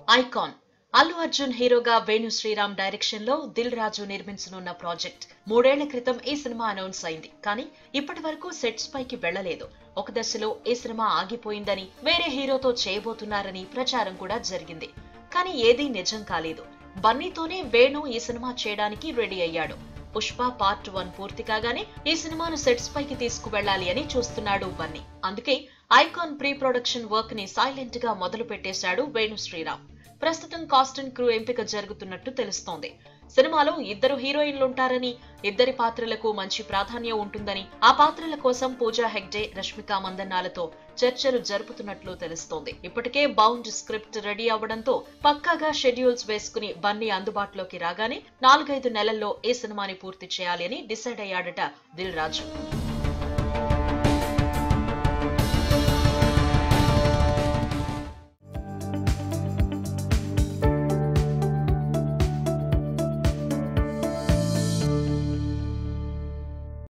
Icon Allu Arjun హీరోగా Venu Sriram direction లో Dil Raju నిర్మించనున్న project 3 ఏళ్ల క్రితం ఈ సినిమా అనౌన్స్ అయింది. కానీ ఇప్పటి వరకు సెట్స్ పైకి వెళ్లలేదు. ఒక దశలో ఈ సినిమా ఆగిపోయిందని, వేరే హీరోతో చేయబోతున్నారని ప్రచారం కూడా జరిగింది. కానీ ఏదీ నిజం కాలేదు. బన్నీతోనే వేణు ఈ సినిమా చేయడానికి రెడీ అయ్యాడు. పుష్ప పార్ట్ 1 పూర్తి కాగానే ఈ సినిమాను సెట్స్ పైకి తీసుకువెళ్లాలి అని చూస్తున్నాడు బన్నీ. అందుకే ఐకాన్ ప్రీ ప్రొడక్షన్ వర్క్ ని సైలెంట్ గా మొదలు పెట్టేశాడు వేణు శ్రీరామ్. ప్రస్తుతం కాస్ట్ అండ్ క్రూ ఎంపిక జరుగుతున్నట్టు తెలుస్తోంది. సినిమాలో 2 హీరోయిన్లుంటారని, 2 పాత్రలకు మంచి ప్రాధాన్యం ఉంటుందని, ఆ పాత్రల కోసం పూజా హెగ్డే, రష్మిక మందన్నాలతో చర్చలు జరుపుతున్నట్లు తెలుస్తోంది. ఇప్పటికే బౌండ్ స్క్రిప్ట్ రెడీ అవ్వడంతో పక్కాగా షెడ్యూల్స్ వేసుకుని బన్నీ అందుబాటులోకి రాగానే 4-5 నెలల్లో ఈ సినిమాని పూర్తి చేయాలి అని డిసైడ్ అయ్యాడట దిల్ రాజు.